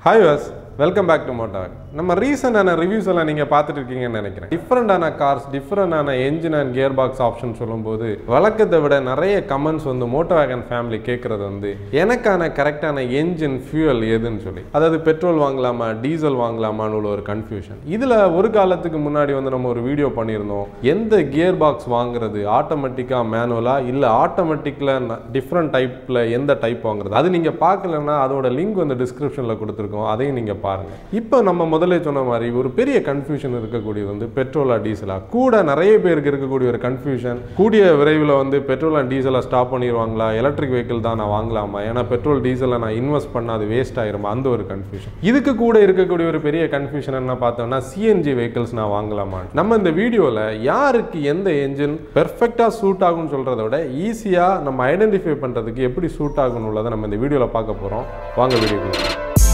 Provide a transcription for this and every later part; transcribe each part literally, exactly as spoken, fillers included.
Hi viewers, welcome back to Motovlog. நம்ம ரீசன்டான reviews எல்லாம் நீங்க பார்த்துட்டு இருக்கீங்கன்னு நினைக்கிறேன். டிஃபரெண்டான கார்ஸ், டிஃபரெண்டான engine and gear box option சொல்லும்போது வழக்கத்தை விட நிறைய கமெண்ட்ஸ் வந்து மோட்டோவேகன் ஃபேமிலி கேட்கறது வந்து எனக்கான கரெக்டான என்ஜின் ஃபியூயல் எதுன்னு சொல்லி, அதாவது பெட்ரோல் வாங்கலாமா டீசல் வாங்கலாமான்னு உள்ள ஒரு கன்ஃபியூஷன். இதுல ஒரு காலத்துக்கு முன்னாடி வந்து நம்ம ஒரு வீடியோ பண்ணியிருந்தோம், எந்த கியர் பாக்ஸ் வாங்குறது, ஆட்டோமேட்டிக்கா மேனுவலா இல்ல ஆட்டோமேட்டிக்ல டிஃப்ரெண்ட் டைப்ல எந்த டைப் வாங்குறது, அது நீங்க பார்க்கலன்னா அதோட லிங்க் வந்து டிஸ்கிரிப்ஷன்ல கொடுத்துருக்கோம், அதையும் நீங்க பாருங்க. இப்போ நம்ம முதல்ல சொன்ன மாதிரி ஒரு பெரிய கன்ஃபியூஷன் இருக்கக்கூடியது வந்து பெட்ரோலா டீசலா. கூட நிறைய பேருக்கு இருக்கக்கூடிய ஒரு கன்ஃபியூஷன், கூடிய விரைவில் வந்து பெட்ரோல் அண்ட் டீசலா ஸ்டாப் பண்ணிடுவாங்களா, எலக்ட்ரிக் வெஹிக்கிள் தான் நான் வாங்கலாமா, ஏன்னா பெட்ரோல் டீசலை நான் இன்வெஸ்ட் பண்ண அது வேஸ்ட் ஆயிருமா, அந்த ஒரு கன்ஃபியூஷன். இதுக்கு கூட இருக்கக்கூடிய ஒரு பெரிய கன்ஃபியூஷன் என்ன பார்த்தோம்னா, சிஎன்ஜி வெஹிக்கிள்ஸ் நான் வாங்கலாமா. நம்ம இந்த வீடியோவில் யாருக்கு எந்த என்ஜின் பெர்ஃபெக்டா சூட் ஆகும்னு சொல்றதை விட ஈஸியா நம்ம ஐடென்டிஃபை பண்றதுக்கு எப்படி சூட் ஆகும்னு உள்ளதை நம்ம இந்த வீடியோவில் பார்க்க போறோம். வாங்க வீடியோக்குள்ள.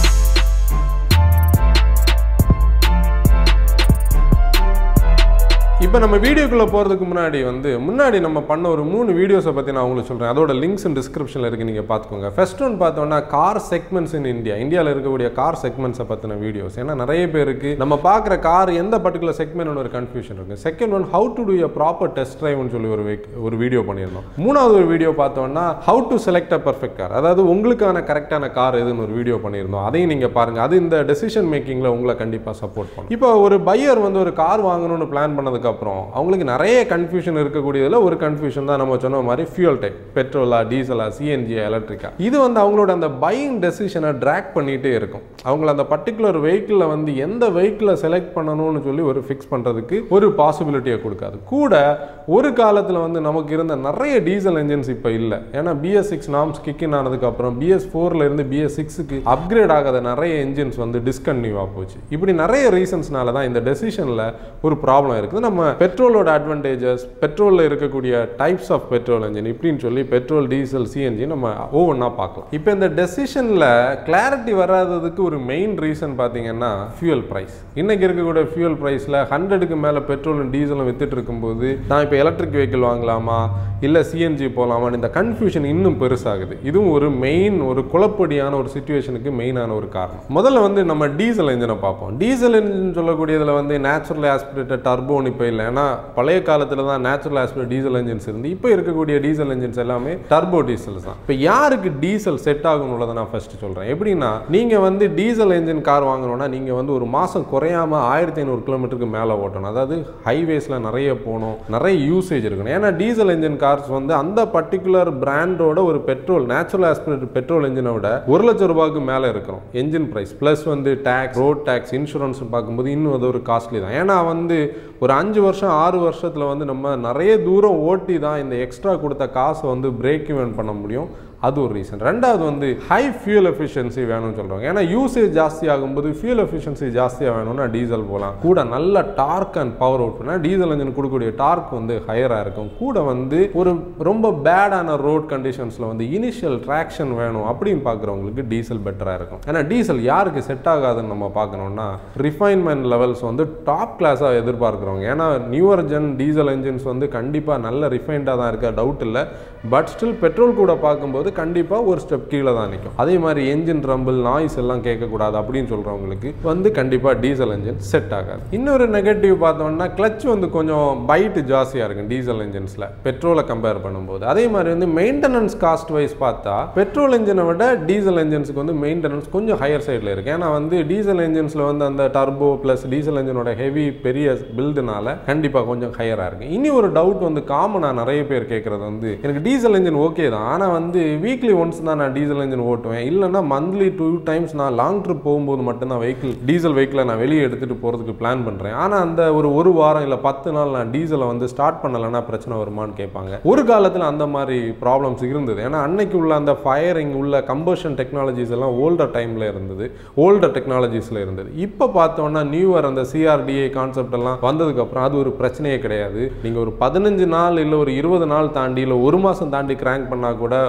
இப்போ நம்ம வீடியோக்குள்ளே போகிறதுக்கு முன்னாடி வந்து முன்னாடி நம்ம பண்ண ஒரு மூணு வீடியோஸை பற்றி நான் உங்களுக்கு சொல்கிறேன். அதோட லிங்க்ஸ் டிஸ்கிரிப்ஷனில் இருக்குது, நீங்கள் பார்த்துக்கோங்க. ஃபர்ஸ்ட் ஒன் பார்த்தோன்னா கார் செக்மெண்ட்ஸ் இன் இந்தியா, இந்தியாவில் இருக்கக்கூடிய கார் செக்மெண்ட்ஸை பற்றின வீடியோஸ். ஏன்னா நிறைய பேருக்கு நம்ம பார்க்குற கார் எந்த பர்டிகுலர் செக்மெண்ட் ஒரு கன்ஃபியூஷன் இருக்குது. Second one how to do a proper test ட்ரைவ்னு சொல்லி ஒரு ஒரு வீடியோ பண்ணியிருந்தோம். மூணாவது ஒரு வீடியோ பார்த்தோன்னா how to select a perfect car, அதாவது உங்களுக்கான கரெக்டான கார் எதுன்னு ஒரு வீடியோ பண்ணியிருந்தோம். அதையும் நீங்கள் பாருங்கள், அது இந்த டெசிஷன் மேக்கிங்கில் உங்களை கண்டிப்பாக சப்போர்ட் பண்ணும். இப்போ ஒரு பையர் வந்து ஒரு கார் வாங்கணும்னு பிளான் பண்ணதுக்கு அப்புறம் அவங்களுக்கு நிறைய கன்ஃபியூஷன் இருக்கக்கூடியதுல ஒரு கன்ஃபியூஷன் தான் நம்ம சொன்ன மாதிரி ஃபியூல் டைப், பெட்ரோலா டீசலா சிஎன்ஜி எலக்ட்ரிக்கா. இது வந்து அவங்களோட அந்த பையிங் டெசிஷனை ட்ராக் பண்ணிட்டே இருக்கும். அவங்கள அந்த பர்டிகுலர் வெஹிக்கிளை வந்து எந்த வெஹிக்கிளை செலக்ட் பண்ணணும்னு சொல்லி ஒரு ஃபிக்ஸ் பண்றதுக்கு ஒரு பாசிபிலிட்டியை கொடுக்காது. கூட ஒரு காலத்தில் வந்து நமக்கு இருந்த நிறைய டீசல் என்ஜின்ஸ் இப்போ இல்லை. ஏன்னா பிஎஸ் சிக்ஸ் நாம்ஸ் கிக்கின் ஆனதுக்கு அப்புறம் பிஎஸ் ஃபோர்ல இருந்து பிஎஸ் சிக்ஸுக்கு அப்கிரேட் ஆகாத நிறைய என்ஜின்ஸ் வந்து டிஸ்கன்டினியூவா போச்சு. இப்படி நிறைய ரீசன்ஸ்னால தான் இந்த டெசிஷன்ல ஒரு ப்ராப்ளம் இருக்குது. நம்ம பெட்ரோலோட அட்வான்டேஜஸ், பெட்ரோலில் இருக்கக்கூடிய டைப்ஸ் ஆஃப் பெட்ரோல் என்ஜின் இப்படின்னு சொல்லி பெட்ரோல் டீசல் சிஎன்ஜி நம்ம ஒவ்வொன்றா பார்க்கலாம். இப்போ இந்த டெசிஷனில் கிளாரிட்டி வராததுக்கு ஒரு மெயின் ரீசன் பார்த்தீங்கன்னா ஃபியூயல் ப்ரைஸ். இன்னைக்கு இருக்கக்கூடிய ஃபியூயல் ப்ரைஸில் ஹண்ட்ரடுக்கு மேலே பெட்ரோலும் டீசலும் வித்துட்டு இருக்கும்போது நான் இப்போ எலக்ட்ரிக் வெஹிக்கிள் வாங்கலாமா இல்லை சிஎன்ஜி போகலாமான்னு இந்த கன்ஃபியூஷன் இன்னும் பெருசாகுது. இதுவும் ஒரு மெயின் ஒரு குழப்படியான ஒரு சிச்சுவேஷனுக்கு மெயினான ஒரு காரணம். முதல்ல வந்து நம்ம டீசல் என்ஜினை பார்ப்போம். டீசல் என்ஜின் சொல்லக்கூடியதில் வந்து நேச்சுரல் ஆஸ்பிரேட்டட் டர்போன்னு இப்போ இல்லை. ஏன்னா பழைய காலத்தில் தான் நேச்சுரல் ஆஸ்பிரேட் டீசல் என்ஜின்ஸ் இருந்து இப்போ இருக்கக்கூடிய டீசல் என்ஜின்ஸ் எல்லாமே டர்போ டீசல்ஸ் தான். இப்போ யாருக்கு டீசல் செட் ஆகும் உள்ளதை நான் ஃபர்ஸ்ட் சொல்றேன். எப்படின்னா, நீங்க வந்து டீசல் என்ஜின் கார் வாங்கணும்னா நீங்க வந்து ஒரு மாசம் குறையாம ஆயிரத்தி ஐநூறு கிலோமீட்டருக்கு மேல ஓட்டணும். அதாவது ஹைவேஸ்ல நிறைய போகணும், நிறைய யூசேஜ் இருக்கணும். ஏன்னா டீசல் என்ஜின் கார்ஸ் வந்து அந்த பர்டிகுலர் பிராண்டோட ஒரு பெட்ரோல் நேச்சுரல் ஆஸ்பிரேட் பெட்ரோல் என்ஜினை விட ஒரு லட்சம் ரூபாய்க்கு மேல இருக்கணும் என்ஜின் பிரைஸ். பிளஸ் வந்து டாக்ஸ், ரோட் டாக்ஸ், இன்சூரன்ஸ் பார்க்கும்போது இன்னும் அது ஒரு காஸ்ட்லி தான். ஏன்னா வந்து ஒரு அஞ்சு வருஷம் ஆறு வருஷத்துல வந்து நம்ம நிறைய தூரம் ஓட்டி தான் இந்த எக்ஸ்ட்ரா கொடுத்த காசை வந்து பிரேக் ஈவன் பண்ண முடியும். அது ஒரு ரீசன். ரெண்டாவது வந்து ஹை ஃபியூல் எஃபிஷியன்சி வேணும்னு சொல்றாங்க. ஏன்னா யூசேஜ் ஜாஸ்தி ஆகும்போது ஃபியூல் எஃபிஷியன்சி ஜாஸ்தியாக வேணும்னா டீசல் போகலாம். கூட நல்ல டார்க் அண்ட் பவர் அவுட் பண்ணால் டீசல் என்ஜின் கொடுக்கக்கூடிய டார்க் வந்து ஹையராக இருக்கும். கூட வந்து ஒரு ரொம்ப பேடான ரோட் கண்டிஷன்ஸில் வந்து இனிஷியல் ட்ராக்ஷன் வேணும் அப்படின்னு பார்க்குறவங்களுக்கு டீசல் பெட்டராக இருக்கும். ஏன்னா டீசல் யாருக்கு செட் ஆகாதுன்னு நம்ம பார்க்கணும்னா ரிஃபைன்மெண்ட் லெவல்ஸ் வந்து டாப் கிளாஸாக எதிர்பார்க்குறவங்க. ஏன்னா நியூவர் ஜென் டீசல் என்ஜின்ஸ் வந்து கண்டிப்பாக நல்ல ரிஃபைண்டாக தான் இருக்க டவுட் இல்லை. பட் ஸ்டில் பெட்ரோல் கூட பார்க்கும்போது கண்டிப்பா ஒரு ஸ்டெப் கீழே தான் நிற்கும். அதே மாதிரி என்ஜின் ரம்பிள், நாய்ஸ் எல்லாம் கேட்கக்கூடாது அப்படின்னு சொல்றவங்களுக்கு வந்து கண்டிப்பா டீசல் என்ஜின் செட் ஆகாது. இன்னொரு நெகட்டிவ் பார்த்தோம்னா கிளச் வந்து கொஞ்சம் பைட் ஜாஸ்தியா இருக்கும் டீசல் என்ஜின்ஸ்ல பெட்ரோலை கம்பேர் பண்ணும்போது. அதே மாதிரி வந்து மெயின்டெனன்ஸ் காஸ்ட் வைஸ் பார்த்தா பெட்ரோல் என்ஜினை விட டீசல் என்ஜின்ஸ்க்கு வந்து மெயின்டெனன்ஸ் கொஞ்சம் ஹையர் சைடில் இருக்கு. ஏன்னா வந்து டீசல் என்ஜின்ஸ்ல வந்து அந்த டர்போ பிளஸ் டீசல் என்ஜினோட ஹெவி பெரிய பில்டுனால கண்டிப்பா கொஞ்சம் ஹையரா இருக்கு. இனி ஒரு டவுட் வந்து காமனா நிறைய பேர் கேட்கறது வந்து, எனக்கு டீசல் என்ஜின் ஓகே தான், ஆனா வந்து வீக்லி ஒன்ஸ் தான் நான் டீசல் என்ஜின் ஓட்டுவேன், இல்லைன்னா மந்த்லி டூ டைம்ஸ் நான் லாங் ட்ரிப் போகும்போது மட்டும்தான் வெஹிக்கிள் டீசல் வெஹிக்கிளை நான் வெளியே எடுத்துட்டு போறதுக்கு பிளான் பண்றேன். ஆனா அந்த ஒரு ஒரு வாரம் இல்லை பத்து நாள் நான் டீசலை வந்து ஸ்டார்ட் பண்ணலைன்னா பிரச்சனை வருமானு கேட்பாங்க. ஒரு காலத்தில் அந்த மாதிரி ப்ராப்ளம்ஸ் இருந்தது. ஏன்னா அன்னைக்கு உள்ள அந்த ஃபயரிங் உள்ள கம்பஷன் டெக்னாலஜிஸ் எல்லாம் ஓல்டர் டைம்ல இருந்தது, ஓல்டர் டெக்னாலஜிஸ்ல இருந்தது. இப்போ பார்த்தோம்னா நியூவர் அந்த சிஆர்டிஏ கான்செப்ட் எல்லாம் வந்ததுக்கு அப்புறம் அது ஒரு பிரச்சனையே கிடையாது. நீங்க ஒரு பதினஞ்சு நாள் இல்லை ஒரு இருபது நாள் தாண்டி இல்லை ஒரு மாசம் தாண்டி கிராங்க் பண்ணா கூட ஒரு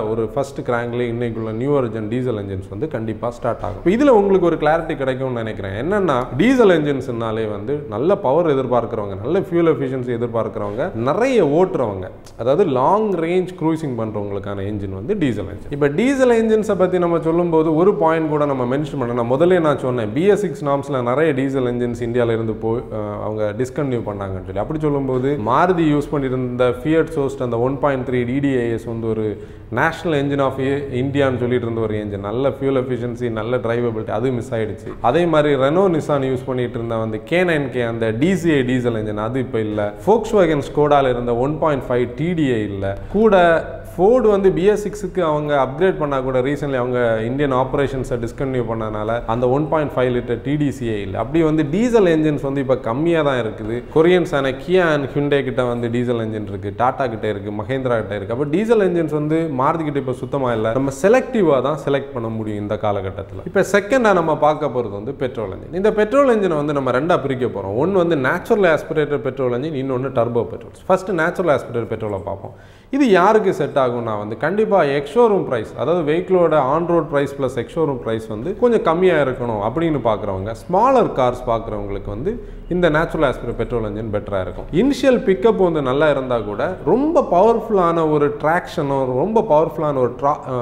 ஃபர்ஸ்ட் கிராங்க்ல இன்னைக்குள்ள நியூவர் ஜென் டீசல் என்ஜின்ஸ் வந்து கண்டிப்பா ஸ்டார்ட் ஆகும். இதுல உங்களுக்கு ஒரு கிளாரிட்டி கிடைக்கும்னு நினைக்கிறேன். என்னன்னா டீசல் என்ஜின்ஸ்னாலே வந்து நல்ல பவர் எதிர்பார்க்கிறவங்க, நல்ல ஃபியூல் எஃபிஷியன்சி எதிர்பார்க்கிறவங்க, நிறைய ஓட்டுறவங்க, அதாவது லாங் ரேஞ்ச் க்ரூசிங் பண்றவங்களுக்கான என்ஜின் வந்து டீசல் என்ஜின். இப்போ டீசல் என்ஜின்ஸை பத்தி நம்ம சொல்லும்போது ஒரு பாயிண்ட் கூட நம்ம மென்ஷன் பண்ணணும். முதல்ல நான் சொன்னேன் B S சிக்ஸ் நார்ம்ஸ்ல நிறைய டீசல் என்ஜின்ஸ் இந்தியால இருந்து போய் அவங்க டிஸ்கன்டினியூ பண்ணாங்கன்னு சொல்லி. அப்படி சொல்லும்போது மாருதி யூஸ் பண்ணியிருந்த ஃபியட் சோஸ்ட் அந்த one point three D D I S வந்து ஒரு நேஷனல் என்ஜின் ஆஃப் இந்தியான்னு சொல்லிட்டு இருந்த ஒரு என்ஜின், நல்ல ஃபியூல் எஃபிஷியன்சி, நல்ல டிரைவபிலிட்டி, அது மிஸ் ஆயிடுச்சு. அதே மாதிரி ரெனோ நிசான் யூஸ் பண்ணிட்டு இருந்த வந்து கே நைன் கே அந்த D C I diesel engine அது இப்போ இல்லை. ஃபோக்ஸ்வேகன் ஸ்கோடால இருந்த one point five T D I இல்லை. கூட ஃபோர்டு வந்து B S சிக்ஸுக்கு அவங்க அப்கிரேட் பண்ணால் கூட ரீசென்ட்லி அவங்க இந்தியன் ஆப்ரேஷன்ஸை டிஸ்கன்டினியூ பண்ணனால அந்த one point five litre T D C I இல்லை. அப்படி வந்து டீசல் என்ஜின்ஸ் வந்து இப்போ கம்மியாக தான் இருக்குது. கொரியன்ஸான கியா அண்ட் ஹுண்டே கிட்ட வந்து டீசல் என்ஜின் இருக்குது, டாடா கிட்ட இருக்குது, மஹேந்திரா கிட்ட இருக்குது. அப்போ டீசல் என்ஜின்ஸ் வந்து மாருதி கிட்ட இப்போ சுத்தமாக இல்லை. நம்ம செலக்டிவாக தான் செலக்ட் பண்ண முடியும் இந்த காலகட்டத்தில். இப்போ செகண்டாக நம்ம பார்க்க போகிறது வந்து பெட்ரோல் என்ஜின். இந்த பெட்ரோல் என்ஜினை வந்து நம்ம ரெண்டாக பிரிக்க போகிறோம். ஒன்று வந்து நேச்சுரல் ஆஸ்பிரேட்டர் பெட்ரோல் என்ஜின், இன்னொன்று turbo petrol. First natural aspirator பெட்ரோலை பார்ப்போம். இது யாருக்கு செட் ஆகும்னா வந்து கண்டிப்பாக எக்ஸ்ஷோரூம் ப்ரைஸ், அதாவது வெஹிக்கிளோட on road price plus ex showroom price வந்து கொஞ்சம் கம்மியாக இருக்கணும் அப்படின்னு பார்க்குறவங்க, ஸ்மாலர் கார்ஸ் பார்க்குறவங்களுக்கு வந்து இந்த நேச்சுரல் ஆஸ்பிரேட்டர் பெட்ரோல் என்ஜின் பெட்டராக இருக்கும். இனிஷியல் பிக்கப் வந்து நல்லா இருந்தால் கூட ரொம்ப பவர்ஃபுல்லான ஒரு ட்ராக்ஷனோ ரொம்ப பவர்ஃபுல்லான ஒரு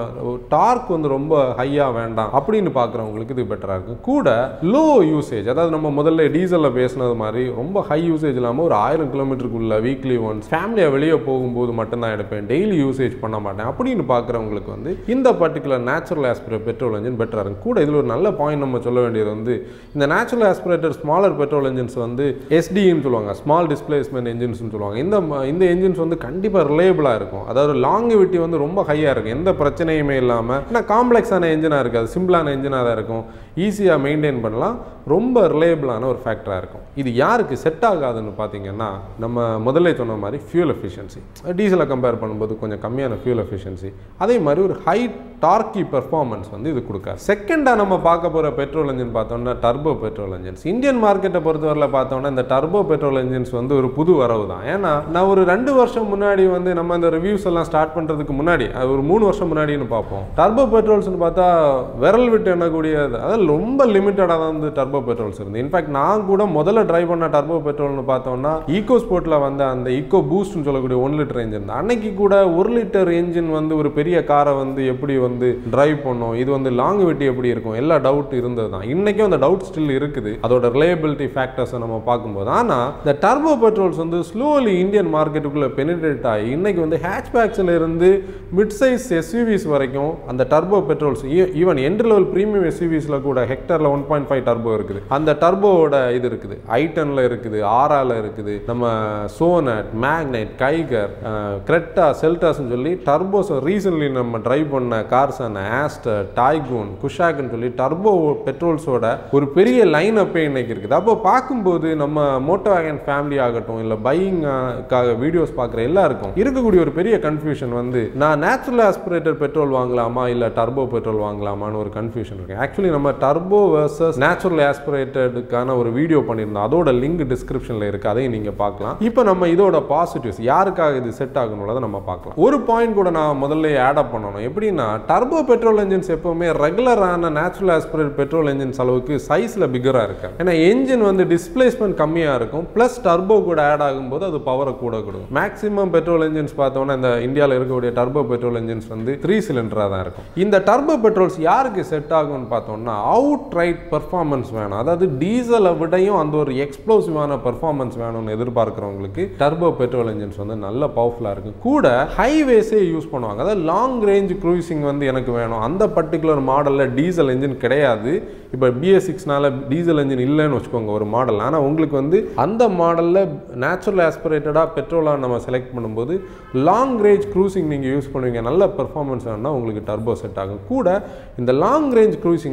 டார்க் வந்து ரொம்ப ஹையாக வேண்டாம் அப்படின்னு பார்க்குறவங்களுக்கு இது பெட்டராக இருக்கும். கூட லோ யூசேஜ், அதாவது நம்ம முதல்ல டீசலில் பேசினது மாதிரி ரொம்ப ஹை யூசேஜ் இல்லாமல் ஒரு ஆயிரம் கிலோமீட்டருக்குள்ள வீக்லி ஒன்ஸ் ஃபேமிலியாக வெளியே போகும்போது மட்டும்தான் எடுப்பேன், டெய்லி யூசேஜ் பண்ண மாட்டேன் அப்படின்னு பார்க்குறவங்களுக்கு வந்து இந்த particular natural aspirator petrol engine பெட்டராக இருக்கும். கூட இதில் ஒரு நல்ல பாயிண்ட் நம்ம சொல்ல வேண்டியது வந்து இந்த natural aspirator smaller petrol engines வந்து S D ன்னு சொல்லுவாங்க, ஸ்மால் டிஸ்பிளேஸ்மெண்ட் என்ஜின்ஸ்னு சொல்லுவாங்க. இந்த இந்த என்ஜின்ஸ் வந்து கண்டிப்பாக ரிலையபிளாக இருக்கும். அதாவது லாங்கிவிட்டி வந்து ரொம்ப ஹையாக இருக்கும், எந்த பிரச்சனையுமே இல்லாமல். ஏன்னா காம்ப்ளெக்ஸான என்ஜினாக இருக்காது, சிம்பிளான என்ஜினாக தான் இருக்கும், ஈஸியாக மெயின்டைன் பண்ணலாம், ரொம்ப ரிலையபிளான ஒரு ஃபேக்டராக இருக்கும். இது யாருக்கு செட் ஆகாதுன்னு பார்த்தீங்கன்னா நம்ம முதல்ல சொன்ன மாதிரி ஃபியூல் எஃபிஷியன்சி, டீசலை கம்பேர் பண்ணும்போது கொஞ்சம் கம்மியான ஃபியூல் எஃபிஷியன்சி, அதே மாதிரி ஒரு ஹை டார்க்கி பெர்ஃபார்மன்ஸ் வந்து இது கொடுக்காது. செகண்டாக நம்ம பார்க்க போகிற பெட்ரோல் என்ஜின் பார்த்தோம்னா டர்போ பெட்ரோல் என்ஜின்ஸ். இந்தியன் மார்க்கெட்டை பொறுத்தவரையில் பார்த்தோம்னா இந்த டர்போ பெட்ரோல் என்ஜின்ஸ் வந்து ஒரு புது வரவு தான். ஏன்னா நான் ஒரு ரெண்டு வருஷம் முன்னாடி வந்து நம்ம இந்த ரிவ்யூஸ் எல்லாம் ஸ்டார்ட் பண்ணுறதுக்கு முன்னாடி, அது ஒரு மூணு வருஷம் முன்னாடின்னு பார்ப்போம், டர்போ பெட்ரோல்ஸ்னு பார்த்தா விரல் விட்டு எண்ணக்கூடியது, அதாவது ரொம்ப லிமிட்டடாக தான் வந்து டர்போ பெட்ரோல்ஸ் இருந்து. இன்ஃபேக்ட் நான் கூட முதல்ல ட்ரைவ் பண்ண டர்போ பெட்ரோல்னு பார்த்தோம்னா ஈகோ ஸ்போர்ட்டில் வந்து அந்த ஈகோ பூஸ்ட்னு சொல்லக்கூடிய ஒன் லிட்டர் என்ஜின் தான். அன்னைக்கு கூட ஒரு லிட்டர் என்ஜின் வந்து ஒரு பெரிய காரை வந்து எப்படி வந்து டிரைவ் பண்ணும், இது வந்து லாங்கிவிட்டி எப்படி இருக்கும், எல்லா டவுட் இருந்தது தான். இன்னைக்கும் அந்த டவுட் ஸ்டில் இருக்குது, அதோட ரிலையபிலிட்டி ஃபேக்டர்ஸை நம்ம பார்க்கும்போது. ஆனால் இந்த டர்போ பெட்ரோல்ஸ் வந்து ஸ்லோலி இந்தியன் மார்க்கெட்டுக்குள்ளே பெனிட்ரேட் ஆகி இன்னைக்கு வந்து ஹேட்ச்பேக்ஸில் இருந்து மிட் சைஸ் எஸ்யூவிஸ் வரைக்கும் அந்த turbo petrols, even entry level premium எஸ்யூவிஸில் கூட ஹெக்டரில் ஒன் பாயிண்ட் ஃபைவ் டர்போ இருக்குது. அந்த டர்போவோட இது இருக்குது, ஐட்டனில் இருக்குது, ஆரால இருக்குது, நம்ம சோனட், மேக்னைட், கைகர், கிரெட்டா, செல்டாஸ்ன்னு சொல்லி டர்போஸ் ரீசன்ட்லி நம்ம டிரைவ் பண்ண கார்ஸான ஆஸ்டர், டாய்கூன், குஷாக்னு சொல்லி டர்போ பெட்ரோல்ஸோட ஒரு பெரிய லைன் அப்பே இன்னைக்கு இருக்குது. அப்போ பார்க்கும்போது நம்ம மோட்டோ வேகன் ஃபேமிலி ஆகட்டும் இல்லை பையிங்காக வீடியோஸ் பார்க்குற எல்லாருக்கும் இருக்கக்கூடிய ஒரு பெரிய கன்ஃபியூஷன் வந்து நான் நேச்சுரல் ஆஸ்பிரேட்டர் பெட்ரோல் வாங்கலாமா இல்லை டர்போ பெட்ரோல் வாங்கலாமான்னு ஒரு கன்ஃபியூஷன் இருக்கு. ஆக்சுவலி நம்ம டர்போ வர்சஸ் நேச்சுரல் ஆஸ்பிரேட்டடுக்கான ஒரு வீடியோ பண்ணியிருந்தோம், அதோட லிங்க் டிஸ்கிரிப்ஷனில் இருக்குது, அதையும் நீங்கள் பார்க்கலாம். இப்போ நம்ம இதோட பாசிட்டிவ்ஸ் யாருக்காக இது செட் ஆகணும்னதை நம்ம பார்க்கலாம். ஒரு பாயிண்ட் கூட நான் முதல்ல ஆட் அப் பண்ணணும். எப்படின்னா டர்போ பெட்ரோல் என்ஜின்ஸ் எப்பவுமே ரெகுலரான நேச்சுரல் ஆஸ்பிரேட்டட் பெட்ரோல் என்ஜின்ஸ் அளவுக்கு சைஸ்ல பிகரா இருக்கு. ஏன்னா என்ஜின் வந்து டிஸ்பிளேஸ்மெண்ட் கம்மியா இருக்கும், பிளஸ் டர்போ கூட ஆட் ஆகும்போது அது பவரை கூட கொடுக்கும். மேக்ஸிமம் பெட்ரோல் என்ஜின்ஸ் பார்த்தோம்னா இந்த இந்தியாவில் இருக்கக்கூடிய டர்போ பெட்ரோல் என்ஜின்ஸ் வந்து த்ரீ சிலிண்டரா தான் இருக்கும். இந்த டர்போ பெட்ரோல்ஸ் யாருக்கு செட் ஆகும்னு பார்த்தோம்னா அவுட் ரைட் பெர்ஃபார்மன்ஸ் வேணும், அதாவது டீசலை விடையும் அந்த ஒரு எக்ஸ்ப்ளோசிவான பெர்ஃபார்மன்ஸ் வேணும்னு எதிர்பார்க்கிறவங்களுக்கு டர்போ பெட்ரோல் என்ஜின்ஸ் வந்து நல்ல பவர்ஃபுல்லா இருக்கும். கூட ஹைவேஸே யூஸ் பண்ணுவாங்க, அதாவது லாங் ரேஞ்ச் க்ரூசிங் வந்து எனக்கு வேணும், அந்த பர்டிகுலர் மாடலில் டீசல் என்ஜின் கிடையாது. இப்போ B S சிக்ஸ்னால டீசல் என்ஜின் இல்லைன்னு வச்சுக்கோங்க ஒரு மாடல், ஆனால் உங்களுக்கு வந்து அந்த மாடலில் நேச்சுரல் ஆஸ்பிரேட்டடாக பெட்ரோலாக நம்ம செலக்ட் பண்ணும்போது லாங் ரேஞ்ச் க்ரூசிங் நீங்கள் யூஸ் பண்ணுவீங்க, நல்ல பெர்ஃபார்மன்ஸ் வேணும்னா உங்களுக்கு டர்போ செட் ஆகும். கூட இந்த லாங் ரேஞ்ச் க்ரூசிங்கில் நல்ல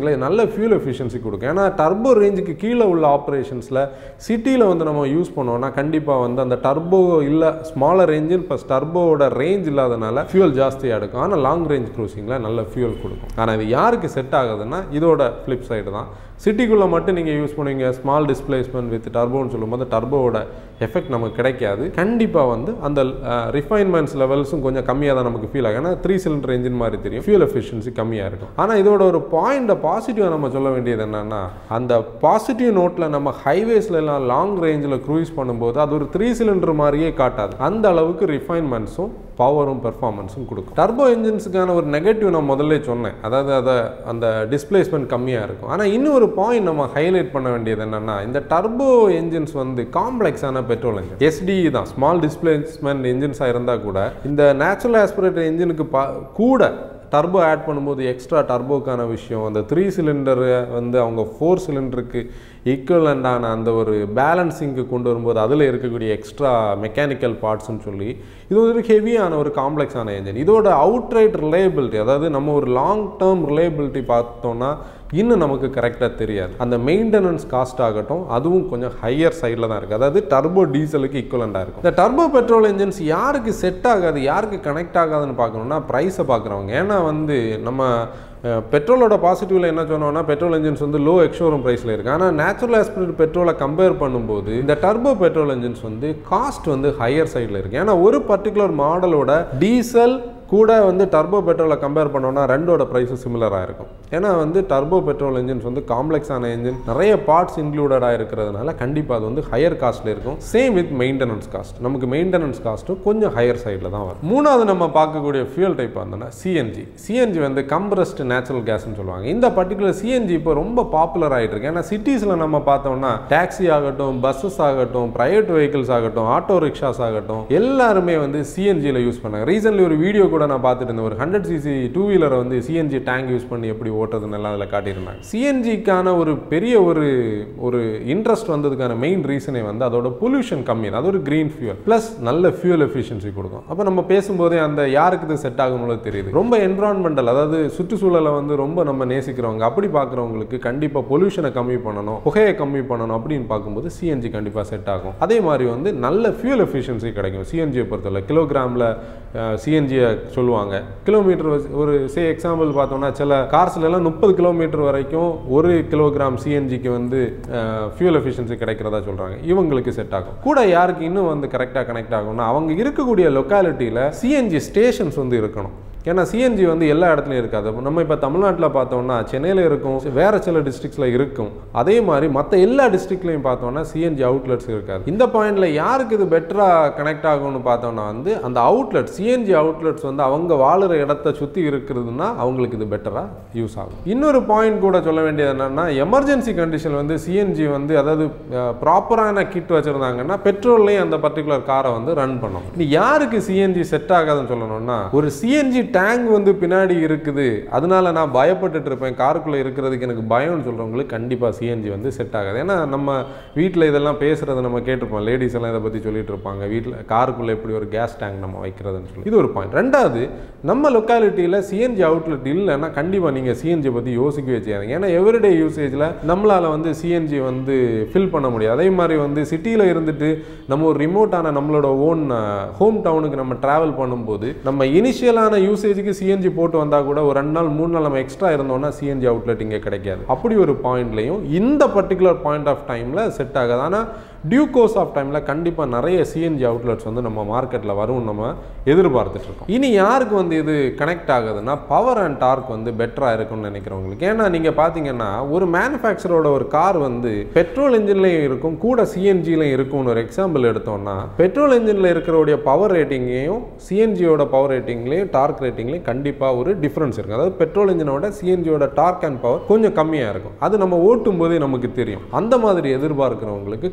ஃபியூல் எஃபிஷியன்சி கொடுக்கும். ஏன்னா டர்போ ரேஞ்சுக்கு கீழே உள்ள ஆப்ரேஷன்ஸில் சிட்டியில் வந்து நம்ம யூஸ் பண்ணோம்னா கண்டிப்பாக வந்து அந்த டர்போ இல்லை ஸ்மாலர் ரேஞ்சு ப்ளஸ் டர்போவோட ரேஞ்ச் இல்லாதனால ஃபியூல் ஜாஸ்தியாக எடுக்கும். ஆனால் லாங் ரேஞ்ச் க்ரூசிங்கில் நல்ல ஃபியூல் கொடுக்கும். ஆனால் இது யாருக்கு செட் ஆகுதுன்னா இதோட ஃப்ளிப் சைடு தான். சிட்டிக்குள்ளே மட்டும் நீங்கள் யூஸ் பண்ணுவீங்க ஸ்மால் டிஸ்பிளேஸ்மெண்ட் வித் டர்போன்னு சொல்லும்போது டர்போவோட எஃபெக்ட் நமக்கு கிடைக்காது. கண்டிப்பாக வந்து அந்த ரிஃபைன்மெண்ட்ஸ் லெவல்ஸும் கொஞ்சம் கம்மியாக தான் நமக்கு ஃபீல் ஆகும். ஏன்னா த்ரீ சிலிண்டர் இன்ஜின் மாதிரி தெரியும், ஃபியூல் எஃபிஷியன்சி கம்மியாக இருக்கும். ஆனால் இதோட ஒரு பாயிண்ட்டை பாசிட்டிவாக நம்ம சொல்ல வேண்டியது என்னன்னா, அந்த பாசிட்டிவ் நோட்டில் நம்ம ஹைவேஸ்ல எல்லாம் லாங் ரேஞ்சில் க்ரூஸ் பண்ணும்போது அது ஒரு த்ரீ சிலிண்டர் மாதிரியே காட்டாது. அந்த அளவுக்கு ரிஃபைன்மெண்ட்ஸும் பவரும் பெர்ஃபார்மன்ஸும் கொடுக்கும். டர்போ என்ஜின்ஸுக்கான ஒரு நெகட்டிவ் நான் முதல்ல சொன்னேன், அதாவது அதை அந்த டிஸ்பிளேஸ்மெண்ட் கம்மியாக இருக்கும். ஆனால் இன்னொரு பாயிண்ட் நம்ம ஹைலைட் பண்ண வேண்டியது என்னன்னா, இந்த டர்போ என்ஜின்ஸ் வந்து காம்ப்ளெக்ஸான பெட்ரோல் என்ஜின் எஸ்டிஇ தான், ஸ்மால் டிஸ்பிளேஸ்மெண்ட் என்ஜின்ஸாக இருந்தால் கூட இந்த நேச்சுரல் ஆஸ்பிரேட்டர் என்ஜினுக்கு கூட டர்போ ஆட் பண்ணும்போது எக்ஸ்ட்ரா டர்போக்கான விஷயம், அந்த த்ரீ சிலிண்டரை வந்து அவங்க ஃபோர் சிலிண்டருக்கு ஈக்குவலண்டான அந்த ஒரு பேலன்சிங்க்கு கொண்டு வரும்போது அதில் இருக்கக்கூடிய எக்ஸ்ட்ரா மெக்கானிக்கல் பார்ட்ஸ்ன்னு சொல்லி இது ஒரு ஹெவியான ஒரு காம்ப்ளெக்ஸான என்ஜின். இதோட அவுட்ரைட் ரிலையபிலிட்டி, அதாவது நம்ம ஒரு லாங் டேர்ம் ரிலையபிலிட்டி பார்த்தோம்னா இன்னும் நமக்கு கரெக்டாக தெரியாது. அந்த மெயின்டெனன்ஸ் காஸ்ட் ஆகட்டும் அதுவும் கொஞ்சம் ஹையர் சைடில் தான் இருக்குது, அதாவது டர்போ டீசலுக்கு ஈக்குவலண்டாக இருக்கும். இந்த டர்போ பெட்ரோல் என்ஜின்ஸ் யாருக்கு செட் ஆகாது யாருக்கு கனெக்ட் ஆகாதுன்னு பார்க்கணும்னா ப்ரைஸை பார்க்குறவங்க. ஏன்னா வந்து நம்ம பெட்ரோலோட பாசிட்டிவ்ல என்ன சொன்னோம்னா பெட்ரோல் என்ஜின்ஸ் வந்து லோ எக்ஸ்ஷோரூம் ப்ரைஸில் இருக்குது. ஆனால் நேச்சுரல் ஆஸ்பிரேட்டட் பெட்ரோலை கம்பேர் பண்ணும்போது இந்த டர்போ பெட்ரோல் என்ஜின்ஸ் வந்து காஸ்ட் வந்து ஹையர் சைடில் இருக்குது. ஏன்னா ஒரு பர்டிகுலர் மாடலோட டீசல் கூட வந்து டர்போ பெட்ரோலை கம்பேர் பண்ணோம்னா ரெண்டோட ப்ரைஸும் சிமிலராக இருக்கும். ஏன்னா வந்து டர்போ பெட்ரோல் என்ஜின்ஸ் வந்து காம்ப்ளெக்ஸான என்ஜின், நிறைய பார்ட்ஸ் இன்க்ளூடடாக இருக்கிறதுனால கண்டிப்பாக அது வந்து ஹையர் காஸ்ட்டில் இருக்கும். சேம் வித் மெயின்டெனன்ஸ் காஸ்ட், நமக்கு மெயின்டெனன்ஸ் காஸ்ட்டும் கொஞ்சம் ஹையர் சைடில் தான் வரும். மூணாவது நம்ம பார்க்கக்கூடிய ஃபியூல் டைப் வந்தோன்னா சிஎன்ஜி. சிஎன்ஜி வந்து கம்ப்ரஸ்ட் நேச்சுரல் கேஸ்ன்னு சொல்லுவாங்க. இந்த பர்டிகுலர் சிஎன்ஜி இப்போ ரொம்ப பாப்புலர் ஆகிட்டு இருக்கு. ஏன்னா சிட்டிஸில் நம்ம பார்த்தோம்னா டாக்ஸி ஆகட்டும், பஸ்ஸஸ் ஆகட்டும், ப்ரைவேட் வெஹிக்கிள்ஸ் ஆகட்டும், ஆட்டோ ரிக்ஷாஸ் ஆகட்டும் எல்லாருமே வந்து சிஎன்ஜியில் யூஸ் பண்ணாங்க. ரீசன்ட்லி ஒரு வீடியோ கூட நான் பார்த்துட்டு இருந்தேன், ஒரு ஹண்ட்ரட் சிசி டூ வீலரை வந்து சிஎன்ஜி டேங்க் யூஸ் பண்ணி எப்படி ஓட்டுறதுன்னு எல்லாம் அதில் காட்டியிருந்தாங்க. சிஎன்ஜிக்கான ஒரு பெரிய ஒரு ஒரு இன்ட்ரெஸ்ட் வந்ததுக்கான மெயின் ரீசனே வந்து அதோட பொல்யூஷன் கம்மி, அது ஒரு கிரீன் ஃபியூல் ப்ளஸ் நல்ல ஃபியூல் எஃபிஷியன்சி கொடுக்கும். அப்போ நம்ம பேசும்போதே அந்த யாருக்கு இது செட் ஆகும்போது தெரியுது. ரொம்ப என்விரான்மெண்டல், அதாவது சுற்றுச்சூழலை வந்து ரொம்ப நம்ம நேசிக்கிறவங்க, அப்படி பார்க்குறவங்களுக்கு கண்டிப்பாக பொல்யூஷனை கம்மி பண்ணணும், புகையை கம்மி பண்ணணும் அப்படின்னு பார்க்கும்போது சிஎன்ஜி கண்டிப்பாக செட் ஆகும். அதே மாதிரி வந்து நல்ல ஃபியூல் எஃபிஷியன்சி கிடைக்கும். சிஎன்ஜியை பொறுத்தவரை கிலோகிராமில் சிஎன்ஜியை சொல்லுவாங்க, கிலோமீட்டர் ஒரு சே எக்ஸாம்பிள் பார்த்தோம்னா சில கார்ஸ்ல எல்லாம் முப்பது கிலோமீட்டர் வரைக்கும் ஒரு கிலோகிராம் சிஎன்ஜிக்கு வந்து ஃபியூல் எஃபிஷியன்சி கிடைக்கிறதா சொல்றாங்க. இவங்களுக்கு செட் ஆகும். கூட யாருக்கு இன்னும் வந்து கரெக்டாக கனெக்ட் ஆகும்னா அவங்க இருக்கக்கூடிய லொக்காலிட்டியில் சிஎன்ஜி ஸ்டேஷன்ஸ் வந்து இருக்கணும். ஏன்னா சிஎன்ஜி வந்து எல்லா இடத்துலையும் இருக்காது. நம்ம இப்போ தமிழ்நாட்டில் பார்த்தோம்னா சென்னையில் இருக்கும், வேறு சில டிஸ்ட்ரிக்ஸில் இருக்கும். அதே மாதிரி மற்ற எல்லா டிஸ்ட்ரிக்ட்லையும் பார்த்தோம்னா சிஎன்ஜி அவுட்லெட்ஸ் இருக்காது. இந்த பாயிண்டில் யாருக்கு இது பெட்டராக கனெக்ட் ஆகும்னு பார்த்தோம்னா வந்து அந்த அவுட்லெட் சிஎன்ஜி அவுட்லெட்ஸ் வந்து அவங்க வாழுற இடத்த சுற்றி இருக்கிறதுனா அவங்களுக்கு இது பெட்டராக யூஸ் ஆகும். இன்னொரு பாயிண்ட் கூட சொல்ல வேண்டியது என்னன்னா, எமர்ஜென்சி கண்டிஷன் வந்து சிஎன்ஜி வந்து அதாவது ப்ராப்பரான கிட் வச்சுருந்தாங்கன்னா பெட்ரோல்லையும் அந்த பர்டிகுலர் காரை வந்து ரன் பண்ணும். இனி யாருக்கு சிஎன்ஜி செட் ஆகாதுன்னு சொல்லணும்னா, ஒரு சிஎன்ஜி டேங்க் வந்து பின்னாடி இருக்குது அதனால நான் பயப்பட்டுட்டு இருப்பேன், காருக்குள்ளே இருக்கிறதுக்கு எனக்கு பயம்னு சொல்கிறவங்களுக்கு கண்டிப்பாக சிஎன்ஜி வந்து செட் ஆகாது. ஏன்னா நம்ம வீட்டில் இதெல்லாம் பேசுகிறத நம்ம கேட்டிருப்போம், லேடிஸ் எல்லாம் இதை பற்றி சொல்லிட்டு இருப்பாங்க, வீட்டில் காருக்குள்ளே எப்படி ஒரு கேஸ் டேங்க் நம்ம வைக்கிறதுன்னு சொல்லி. இது ஒரு பாயிண்ட். ரெண்டாவது, நம்ம லொக்காலிட்டியில் சிஎன்ஜி அவுட்லெட் இல்லைன்னா கண்டிப்பாக நீங்கள் சிஎன்ஜி பற்றி யோசிக்கவே செய்யாதீங்க. ஏன்னா எவ்ரிடே யூசேஜில் நம்மளால் வந்து சிஎன்ஜி வந்து ஃபில் பண்ண முடியாது. அதே மாதிரி வந்து சிட்டியில் இருந்துட்டு நம்ம ஒரு ரிமோட்டான நம்மளோட ஓன் ஹோம் டவுனுக்கு நம்ம ட்ராவல் பண்ணும்போது நம்ம இனிஷியலான யூஸ் சிஎன்ஜி போட்டு வந்தா கூட ஒரு ரெண்டு நாள் மூணு நாள் நம்ம எக்ஸ்ட்ரா இருந்தோம்னா சிஎன்ஜி அவுட்லெட் இங்கே கிடைக்காது. அப்படி ஒரு பாயிண்ட்லையும் இந்த பர்டிகுலர் பாயிண்ட் ஆஃப் டைம்ல செட் ஆகாது. ஆனால் டியூ கோர்ஸ் ஆஃப் டைம்ல கண்டிப்பாக நிறைய சிஎன்ஜி அவுட்லெட்ஸ் வந்து நம்ம மார்க்கெட்டில் வரும் நம்ம எதிர்பார்த்துட்டு இருக்கோம். இனி யாருக்கு வந்து இது கனெக்ட் ஆகுதுன்னா பவர் அண்ட் டார்க் வந்து பெட்டராக இருக்கும்னு நினைக்கிறவங்களுக்கு. ஏன்னா நீங்கள் பார்த்தீங்கன்னா ஒரு மேனுஃபேக்சரோட ஒரு கார் வந்து பெட்ரோல் இன்ஜின்லையும் இருக்கும் கூட சிஎன்ஜிலையும் இருக்கும்னு ஒரு எக்ஸாம்பிள் எடுத்தோம்னா பெட்ரோல் இன்ஜினில் இருக்கிறோடைய பவர் ரேட்டிங்கையும் சிஎன்ஜியோட பவர் ரேட்டிங்லையும் டார்க் ரேட்டிங்லையும் கண்டிப்பாக ஒரு டிஃப்ரென்ஸ் இருக்கும். அதாவது பெட்ரோல் இன்ஜினோட சிஎன்ஜியோட டார்க் அண்ட் பவர் கொஞ்சம் கம்மியாக இருக்கும். அது நம்ம ஓட்டும் போதே நமக்கு தெரியும். அந்த மாதிரி எதிர்பார்க்கிறவங்களுக்கு கண்டிப்பாக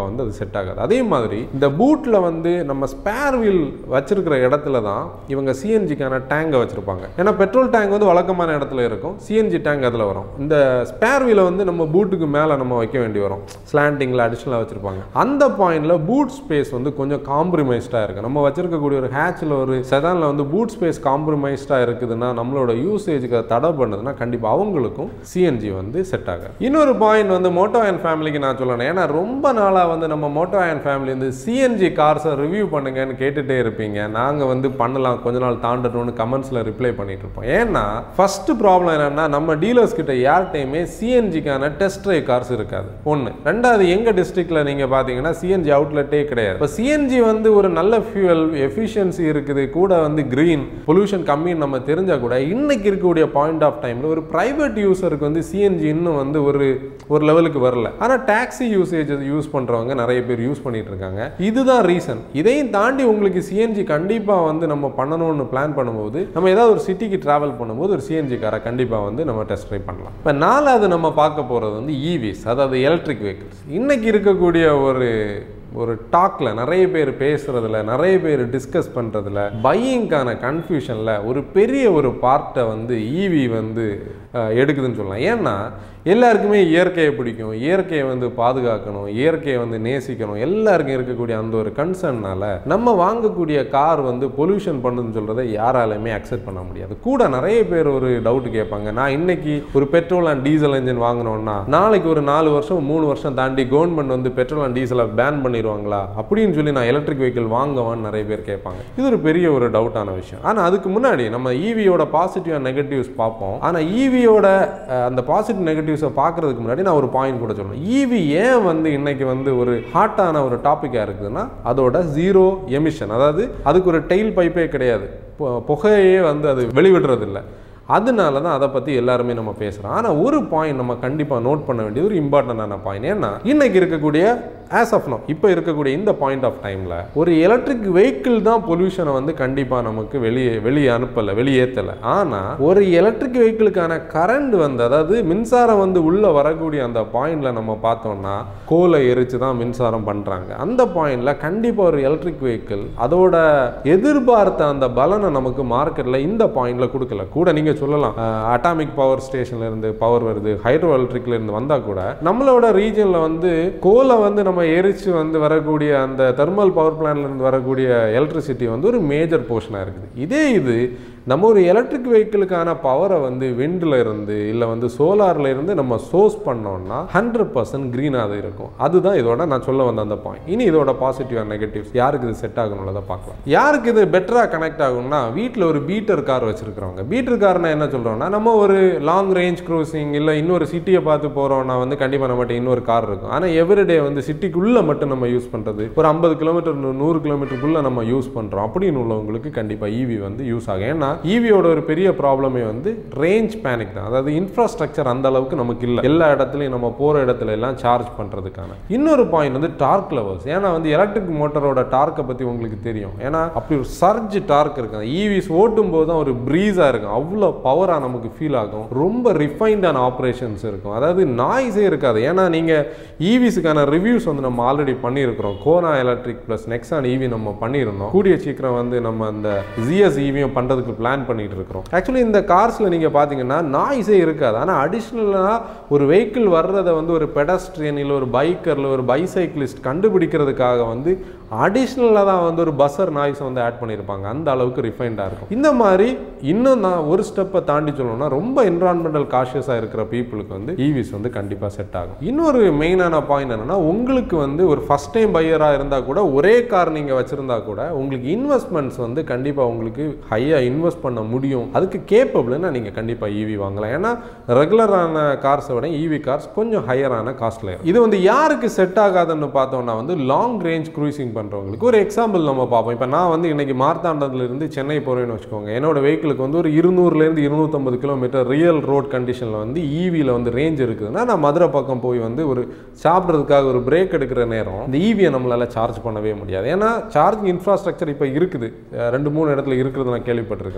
கண்டிப்பாக வந்து அது செட் ஆகாது. அதே மாதிரி இந்த பூட்டில் வந்து நம்ம ஸ்பேர் வீல் வச்சிருக்கிற இடத்துல தான் இவங்க சிஎன்ஜிக்கான டேங்கை வச்சிருப்பாங்க. ஏன்னா பெட்ரோல் டேங்க் வந்து வழக்கமான இடத்துல இருக்கும், சிஎன்ஜி டேங்க் அதில் வரும். இந்த ஸ்பேர் வீலை வந்து நம்ம பூட்டுக்கு மேலே நம்ம வைக்க வேண்டி வரும், ஸ்லாண்டிங்கில் அடிஷ்னலாக வச்சிருப்பாங்க. அந்த பாயிண்ட்ல பூட் ஸ்பேஸ் வந்து கொஞ்சம் காம்ப்ரமைஸ்டாக இருக்குது. நம்ம வச்சிருக்கக்கூடிய ஒரு ஹேட்சில் ஒரு செடானில் வந்து பூட் ஸ்பேஸ் காம்ப்ரமைஸ்டாக இருக்குதுன்னா, நம்மளோட யூசேஜுக்கு தடை பண்ணுதுன்னா கண்டிப்பாக அவங்களுக்கும் சிஎன்ஜி வந்து செட் ஆகாது. இன்னொரு பாயிண்ட் வந்து மோட்டோவான் ஃபேமிலிக்கு நான் சொல்லணும். ஏன்னா ரொம்ப நாளாக வந்து நம்ம மோட்டோவான் ஃபேமிலி வந்து சிஎன்ஜி கார்ஸை ரிவ்யூ பண்ணுங்கன்னு கேட்டுகிட்டே இருப்பீங்க. நாங்கள் வந்து பண்ணலாம், கொஞ்ச நாள் தாண்டணும்னு கமெண்ட்ஸில் ரிப்ளை பண்ணிட்டு இருப்போம். ஏன்னா ஃபர்ஸ்ட் ப்ராப்ளம் என்னன்னா, நம்ம டீலர்ஸ் கிட்ட யார்டையுமே சிஎன்ஜிக்கான டெஸ்ட் ட்ரைவ் கார்ஸ் இருக்காது. ஒன்று. ரெண்டாவது, எங்கள் டிஸ்ட்ரிக்டில் நீங்கள் பார்த்தீங்கன்னா சிஎன்ஜி அவுட்லெட்டே கிடையாது. இப்போ சிஎன்ஜி வந்து ஒரு நல்ல ஃபியூவல் எஃபிஷியன்சி இருக்குது, கூட வந்து கிரீன் பொல்யூஷன் கம்மின்னு நம்ம தெரிஞ்சா கூட இன்னைக்கு இருக்கக்கூடிய பாயிண்ட் ஆஃப் டைம்ல ஒரு பிரைவேட் யூசருக்கு வந்து சிஎன்ஜி இன்னும் வந்து ஒரு ஒரு லெவலுக்கு வரல. ஆனா டாக்ஸி யூசேஜ் யூஸ் பண்றவங்க நிறைய பேர் யூஸ் பண்ணிட்டு இருக்காங்க. இதுதான் ரீசன். இதையும் தாண்டி உங்களுக்கு சிஎன்ஜி கண்டிப்பா வந்து நம்ம பண்ணணும்னு பிளான் பண்ணும்போது, நம்ம ஏதாவது ஒரு சிட்டிக்கு டிராவல் பண்ணும்போது ஒரு சிஎன்ஜி காரை கண்டிப்பா வந்து நம்ம டெஸ்ட் ட்ரைவ் பண்ணலாம். இப்போ நாலாவது நம்ம பார்க்க போறது வந்து ஈவிஸ், அதாவது எலக்ட்ரிக் வெஹிக்கிள்ஸ். இன்னைக்கு இருக்கக்கூடிய ஒரு ஒரு டாக்ல நிறைய பேர் பேசுறதுல, நிறைய பேர் டிஸ்கஸ் பண்றதுல, பையிங்கான கன்ஃபியூஷன்ல ஒரு பெரிய ஒரு பார்ட்டை வந்து ஈவி வந்து எடுக்குதுன்னு சொல்லலாம். ஏன்னா எல்லாருக்குமே இயற்கையை பிடிக்கும், இயற்கையை வந்து பாதுகாக்கணும், இயற்கையை வந்து நேசிக்கணும், எல்லாருக்கும் இருக்கக்கூடிய அந்த ஒரு கன்சர்ன்னால நம்ம வாங்கக்கூடிய கார் வந்து பொல்யூஷன் பண்ணுதுன்னு சொல்றதை யாராலுமே அக்செப்ட் பண்ண முடியாது. கூட நிறைய பேர் ஒரு டவுட் கேட்பாங்க, நான் இன்னைக்கு ஒரு பெட்ரோல் அண்ட் டீசல் என்ஜின் வாங்கினோம்னா நாளைக்கு ஒரு நாலு வருஷம் மூணு வருஷம் தாண்டி கவர்மெண்ட் வந்து பெட்ரோல் அண்ட் டீசலை பேன் பண்ணிடுவாங்களா அப்படின்னு சொல்லி நான் எலக்ட்ரிக் வெஹிக்கிள் வாங்குவான்னு நிறைய பேர் கேட்பாங்க. இது ஒரு பெரிய ஒரு டவுட்டான விஷயம். ஆனால் அதுக்கு முன்னாடி நம்ம ஈவியோட பாசிட்டிவ் அண்ட் நெகட்டிவ்ஸ் பார்ப்போம். ஆனால் ஈவியோட அந்த பாசிட்டிவ் நெகட்டிவ் பார்க்கறதுக்கு முன்னாடி நான் ஒரு பாயிண்ட் கூட சொல்றேன். ஈவி ஏன் வந்து இன்னைக்கு வந்து ஒரு ஹாட்டான ஒரு டாபிக்கா இருக்குதுன்னா, அதோட ஜீரோ எமிஷன், அதாவது அதுக்கு ஒரு டெயில் பைப்பே கிடையாது, புகையே வந்து அது வெளிவிடுறது இல்லை. அதனால தான் அதை பற்றி எல்லாருமே நம்ம பேசுகிறோம். ஆனால் ஒரு பாயிண்ட் நம்ம கண்டிப்பாக நோட் பண்ண வேண்டியது ஒரு இம்பார்ட்டண்டான பாயிண்ட். ஏன்னா இன்னைக்கு இருக்கக்கூடிய ஆஸ் ஆஃப் நோ இப்போ இருக்கக்கூடிய இந்த பாயிண்ட் ஆஃப் டைமில் ஒரு எலக்ட்ரிக் வெஹிக்கிள் தான் பொல்யூஷனை வந்து கண்டிப்பாக நமக்கு வெளியே வெளியே அனுப்பலை, வெளியேற்றலை. ஆனால் ஒரு எலக்ட்ரிக் வெஹிக்கிளுக்கான கரண்ட் வந்து, அதாவது மின்சாரம் வந்து உள்ளே வரக்கூடிய அந்த பாயிண்டில் நம்ம பார்த்தோம்னா கோலை எரிச்சு தான் மின்சாரம் பண்ணுறாங்க. அந்த பாயிண்டில் கண்டிப்பாக ஒரு எலக்ட்ரிக் வெஹிக்கிள் அதோட எதிர்பார்த்த அந்த பலனை நமக்கு மார்க்கெட்டில் இந்த பாயிண்டில் கொடுக்கல. கூட நீங்கள் சொல்லலாம் அட்டாமிக் பவர் ஸ்டேஷன்ல இருந்து பவர் வருது, ஹைட்ரோ எலக்ட்ரிக்ல இருந்து வந்தா கூட நம்மளோட ரீஜன்ல வந்து கோலை வந்து நம்ம எரிச்சு வந்து வரக்கூடிய அந்த தெர்மல் பவர் பிளான்ட்ல இருந்து வரக்கூடிய எலக்ட்ரிசிட்டி வந்து ஒரு மேஜர் போர்ஷனா இருக்குது. இதே இது நம்ம ஒரு எலக்ட்ரிக் வெஹிக்கிளுக்கான பவரை வந்து விண்ட்ல இருந்து இல்லை வந்து சோலார்ல இருந்து நம்ம சோர்ஸ் பண்ணோம்னா ஹண்ட்ரட் பர்சன்ட் கிரீனாக இருக்கும். அதுதான் இதோட நான் சொல்ல வந்த அந்த பாயிண்ட். இனி இதோட பாசிட்டிவ் அண்ட் நெகட்டிவ்ஸ் யாருக்கு இது செட் ஆகணும்னு பார்க்கலாம். யாருக்கு இது பெட்டரா கனெக்ட் ஆகும்னா, வீட்டில் ஒரு பீட்டர் கார் வச்சிருக்கிறவங்க. பீட்டர் கார்னா என்ன சொல்றோம்னா, நம்ம ஒரு லாங் ரேஞ்ச் க்ரூசிங் இல்லை இன்னொரு சிட்டியை பார்த்து போறோம்னா வந்து கண்டிப்பாக நம்மகிட்ட இன்னொரு கார் இருக்கும். ஆனால் எவ்ரிடே வந்து சிட்டிக்குள்ள மட்டும் நம்ம யூஸ் பண்றது, ஒரு ஐம்பது கிலோமீட்டர் நூறு கிலோமீட்டருக்குள்ள நம்ம யூஸ் பண்றோம் அப்படின்னு உள்ளவங்களுக்கு கண்டிப்பாக ஈவி வந்து யூஸ் ஆகும். ஏன்னா ஈவியோட ஒரு பெரிய ப்ராப்ளமே வந்து ரேஞ்ச் பேனிக் தான். அதாவது இன்ஃப்ராஸ்ட்ரக்சர் அந்த அளவுக்கு நமக்கு இல்லை, எல்லா இடத்துலையும் நம்ம போற இடத்துல எல்லாம் சார்ஜ் பண்றதுக்கான. இன்னொரு பாயிண்ட் வந்து டார்க் லெவல்ஸ். ஏன்னா வந்து எலக்ட்ரிக் மோட்டரோட டார்க்கை பத்தி உங்களுக்கு தெரியும். ஏன்னா அப்படி ஒரு சர்ஜ் டார்க் இருக்கு. ஈவிஸ் ஓட்டும் போது தான் ஒரு பிரீஸா இருக்கும், அவ்வளோ பவரா நமக்கு ஃபீல் ஆகும். ரொம்ப ரிஃபைன்டான ஆப்ரேஷன்ஸ் இருக்கும், அதாவது நாய்ஸே இருக்காது. ஏன்னா நீங்க ஈவிஸுக்கான ரிவ்யூஸ் வந்து நம்ம ஆல்ரெடி பண்ணியிருக்கிறோம். Kona electric plus Nexon EV நம்ம பண்ணியிருந்தோம். கூடிய சீக்கிரம் வந்து நம்ம அந்த ஜிஎஸ் ஈவியும் பண்றதுக்கு பிளான் பண்ணிட்டு இருக்கிறோம். ஆக்சுவலி இந்த கார்ஸ்ல நீங்க பாத்தீங்கன்னா நாய்ஸே இருக்காது. ஆனா அடிஷனலா ஒரு வெஹிக்கிள் வர்றதை வந்து ஒரு பெடஸ்ட்ரியன் இல்லை ஒரு பைக்கர்ல ஒரு பைசைக்கிளிஸ்ட் கண்டுபிடிக்கிறதுக்காக வந்து அடிஷனலாக தான் வந்து ஒரு பஸ்ஸர் நாய்ஸை வந்து ஆட் பண்ணியிருப்பாங்க. அந்த அளவுக்கு ரிஃபைண்டாக இருக்கும். இந்த மாதிரி இன்னும் நான் ஒரு ஸ்டெப்பை தாண்டி சொல்லணும்னா, ரொம்ப என்விரான்மெண்டல் காஷியஸாக இருக்கிற பீப்புளுக்கு வந்து ஈவிஸ் வந்து கண்டிப்பாக செட் ஆகும். இன்னொரு மெயினான பாயிண்ட் என்னன்னா, உங்களுக்கு வந்து ஒரு ஃபர்ஸ்ட் டைம் பையராக இருந்தால் கூட ஒரே கார் நீங்கள் வச்சிருந்தா கூட உங்களுக்கு இன்வெஸ்ட்மெண்ட்ஸ் வந்து கண்டிப்பாக உங்களுக்கு ஹையாக இன்வெஸ்ட் பண்ண முடியும். அதுக்கு கேப்பபிள்னா நீங்கள் கண்டிப்பாக ஈவி வாங்கலாம். ஏன்னா ரெகுலரான கார்ஸை விட ஈவி கார்ஸ் கொஞ்சம் ஹையரான காஸ்ட்ல. இது வந்து யாருக்கு செட் ஆகாதுன்னு பார்த்தோம்னா வந்து லாங் ரேஞ்ச் க்ரூசிங் பண்றவங்களுக்கு. ஒரு எக்ஸாம்பிள் நம்ம பார்ப்போம். இப்போ நான் வந்து இன்னைக்கு மார்த்தாண்டத்துல இருந்து சென்னை போறேன்னு வச்சுக்கோங்க. என்னோட வெஹிக்கிளுக்கு வந்து ஒரு இருநூறுல இருந்து இருநூத்தி ஐம்பது கிலோமீட்டர் ரியல் ரோட் கண்டிஷன்ல வந்து ஈவில வந்து ரேஞ்ச் இருக்குதுன்னா, நான் மதுரை பக்கம் போய் வந்து ஒரு சாப்பிட்றதுக்காக ஒரு பிரேக் எடுக்கிற நேரம் இந்த ஈவியை நம்மளால சார்ஜ் பண்ணவே முடியாது. ஏன்னா சார்ஜிங் இன்ஃப்ராஸ்ட்ரக்சர் இப்போ இருக்குது, ரெண்டு மூணு இடத்துல இருக்கிறது நான் கேள்விப்பட்டிருக்கேன்.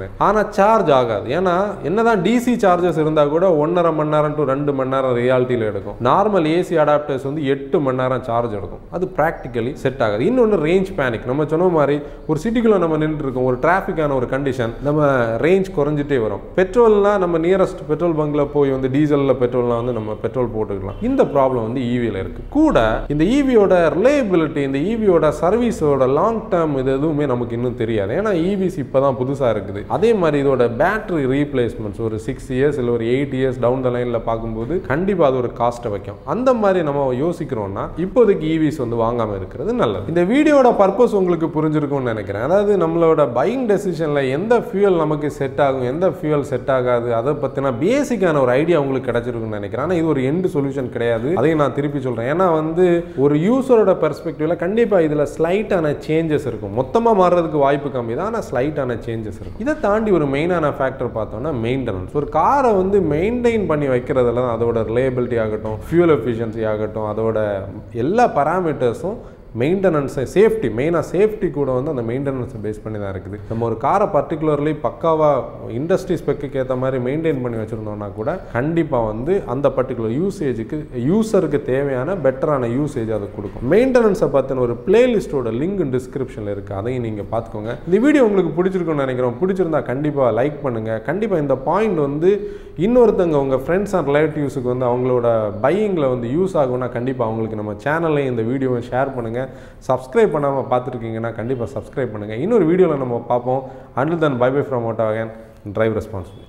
சொல்கிறேன். ஆனால் சார்ஜ் ஆகாது. ஏன்னா என்னதான் டிசி சார்ஜஸ் இருந்தால் கூட ஒன்றரை மணி நேரம் டு ரெண்டு மணி நேரம் ரியாலிட்டியில் எடுக்கும். நார்மல் ஏசி அடாப்டர்ஸ் வந்து எட்டு மணி நேரம் சார்ஜ் எடுக்கும். அது ப்ராக்டிக்கலி செட் ஆகாது. இன்னொன்று ரேஞ்ச் பேனிக். நம்ம சொன்ன மாதிரி ஒரு சிட்டிக்குள்ளே நம்ம நின்று இருக்கோம், ஒரு டிராஃபிக்கான ஒரு கண்டிஷன், நம்ம ரேஞ்ச் குறைஞ்சிட்டே வரும். பெட்ரோல்னா நம்ம நியரஸ்ட் பெட்ரோல் பங்கில் போய் வந்து டீசலில் பெட்ரோல்லாம் வந்து நம்ம பெட்ரோல் போட்டுக்கலாம். இந்த ப்ராப்ளம் வந்து ஈவியில் இருக்குது. கூட இந்த ஈவியோட ரிலையபிலிட்டி, இந்த ஈவியோட சர்வீஸோட லாங் டேர்ம் இது எதுவுமே நமக்கு இன்னும் தெரியாது. ஏன்னா ஈவிஸ் இப்போ தான் புதுசாக இருக்குது. அதே மாதிரி இதோட பேட்டரி ரீப்ளேஸ்மெண்ட்ஸ் ஒரு சிக்ஸ் இயர்ஸ் இல்லை ஒரு எயிட் இயர்ஸ் டவுன் த லைனில் பார்க்கும்போது கண்டிப்பாக அது ஒரு காஸ்ட்டை வைக்கும். அந்த மாதிரி நம்ம யோசிக்கிறோம்னா இப்போதைக்கு ஈவிஸ் வந்து வாங்காமல் இருக்கிறது நல்லது. இந்த வீடியோட பர்பஸ் உங்களுக்கு புரிஞ்சிருக்கும்னு நினைக்கிறேன். அதாவது நம்மளோட பையிங் டெசிஷனில் எந்த ஃபியூல் நமக்கு செட் ஆகும், எந்த ஃபியூல் செட் ஆகாது, அதை பற்றின பேசிக்கான ஒரு ஐடியா உங்களுக்கு கிடைச்சிருக்குன்னு நினைக்கிறேன். ஆனால் இது ஒரு எண்டு சொல்யூஷன் கிடையாது. அதையும் நான் திருப்பி சொல்கிறேன். ஏன்னா வந்து ஒரு யூசரோட பெர்ஸ்பெக்டிவ்ல கண்டிப்பாக இதில் ஸ்லைட்டான சேஞ்சஸ் இருக்கும். மொத்தமாக மாறுறதுக்கு வாய்ப்பு கம்மி தான், ஆனால் ஸ்லைட்டான சேஞ்சஸ் இருக்கும். இதை தாண்டி ஒரு மெயினான ஃபேக்டர் பார்த்தோம்னா மெயின்டெனன்ஸ். ஒரு காரை வந்து மெயின்டைன் பண்ணி வைக்கிறதுல தான் அதோட ரிலையபிலிட்டி ஆகட்டும், ஃபியூல் எஃபிஷியன்சி ஆகட்டும், அதோட எல்லா பராமீட்டர்ஸும் மெயின்டெனன்ஸை சேஃப்டி, மெயினாக சேஃப்டி கூட வந்து அந்த மெயின்டெனன்ஸை பேஸ் பண்ணி தான் இருக்குது. நம்ம ஒரு காரை பர்டிகுலர்லி பக்காவாக இண்டஸ்ட்ரி ஸ்பெக்குக்கு ஏற்ற மாதிரி மெயின்டைன் பண்ணி வச்சுருந்தோம்னா கூட கண்டிப்பாக வந்து அந்த பர்டிகுலர் யூசேஜுக்கு யூசருக்கு தேவையான பெட்டரான யூசேஜ் அதை கொடுக்கும். மெயின்டெனன்ஸை பற்றின ஒரு பிளேலிஸ்ட்டோட லிங்க் டிஸ்கிரிப்ஷனில் இருக்குது, அதையும் நீங்கள் பார்த்துக்கோங்க. இந்த வீடியோ உங்களுக்கு பிடிச்சிருக்குன்னு நினைக்கிறோம். பிடிச்சிருந்தா கண்டிப்பாக லைக் பண்ணுங்கள். கண்டிப்பாக இந்த பாயிண்ட் வந்து இன்னொருத்தங்க உங்கள் ஃப்ரெண்ட்ஸ் அண்ட் ரிலேட்டிவ்ஸுக்கு வந்து அவங்களோட பையிங்கில் வந்து யூஸ் ஆகும்னா கண்டிப்பாக அவங்களுக்கு நம்ம சேனல்லையும் இந்த வீடியோவை ஷேர் பண்ணுங்கள். சப்ஸ்கிரைப் பண்ணாமல் பார்த்துருக்கீங்கன்னா கண்டிப்பாக சப்ஸ்கிரைப் பண்ணுங்கள். இன்னொரு வீடியோவில் நம்ம பார்ப்போம். Until then bye bye from auto again. Drive responsibility.